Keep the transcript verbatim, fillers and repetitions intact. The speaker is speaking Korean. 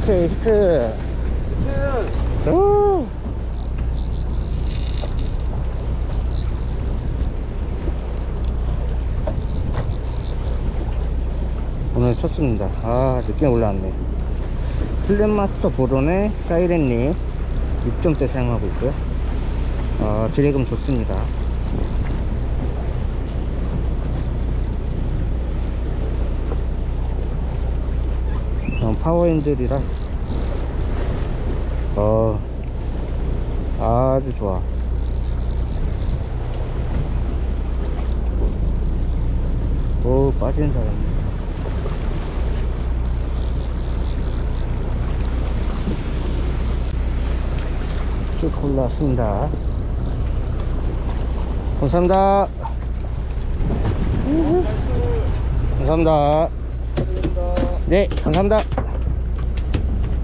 오케이, 히트. 히트. 오. 오늘 첫 씁니다. 아, 늦게 올라왔네. 슬램마스터 보론의 사이렌님 육 점대 사용하고 있고요. 어, 드래금 좋습니다. 어, 파워핸들이라 어, 아주 좋아. 오, 빠지는 사람. 쭉 올라왔습니다. 감사합니다. 감사합니다. 네, 감사합니다.